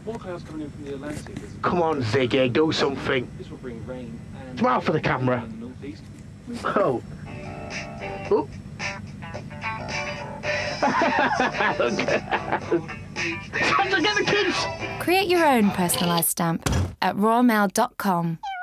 More clouds coming in from the Atlantic. Come on, Ziggy, do something. This will bring rain and Smile for the camera. in the northeast. Oh. Oh. Time to get the kids! Create your own personalised stamp at royalmail.com.